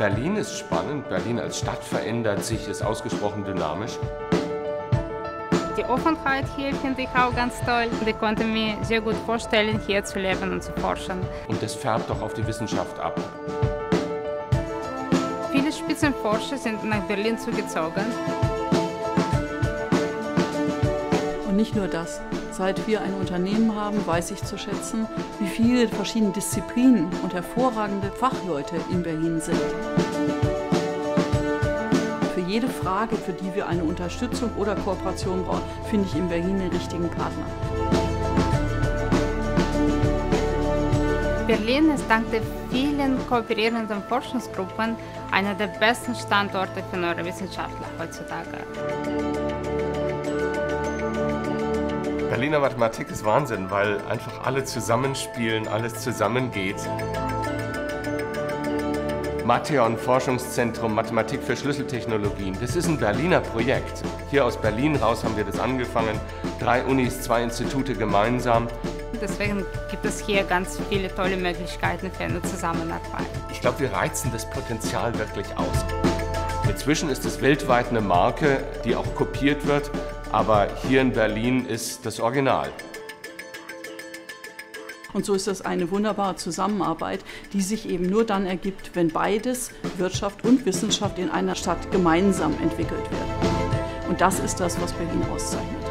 Berlin ist spannend. Berlin als Stadt verändert sich, ist ausgesprochen dynamisch. Die Offenheit hier finde ich auch ganz toll. Ich konnte mir sehr gut vorstellen, hier zu leben und zu forschen. Und das färbt doch auf die Wissenschaft ab. Viele Spitzenforscher sind nach Berlin zugezogen. Und nicht nur das. Seit wir ein Unternehmen haben, weiß ich zu schätzen, wie viele verschiedene Disziplinen und hervorragende Fachleute in Berlin sind. Für jede Frage, für die wir eine Unterstützung oder Kooperation brauchen, finde ich in Berlin den richtigen Partner. Berlin ist dank der vielen kooperierenden Forschungsgruppen einer der besten Standorte für Neurowissenschaftler heutzutage. Berliner Mathematik ist Wahnsinn, weil einfach alle zusammenspielen, alles zusammengeht. Matheon Forschungszentrum Mathematik für Schlüsseltechnologien, das ist ein Berliner Projekt. Hier aus Berlin raus haben wir das angefangen, 3 Unis, 2 Institute gemeinsam. Deswegen gibt es hier ganz viele tolle Möglichkeiten für eine Zusammenarbeit. Ich glaube, wir reizen das Potenzial wirklich aus. Inzwischen ist es weltweit eine Marke, die auch kopiert wird, aber hier in Berlin ist das Original. Und so ist das eine wunderbare Zusammenarbeit, die sich eben nur dann ergibt, wenn beides, Wirtschaft und Wissenschaft, in einer Stadt gemeinsam entwickelt werden. Und das ist das, was Berlin auszeichnet.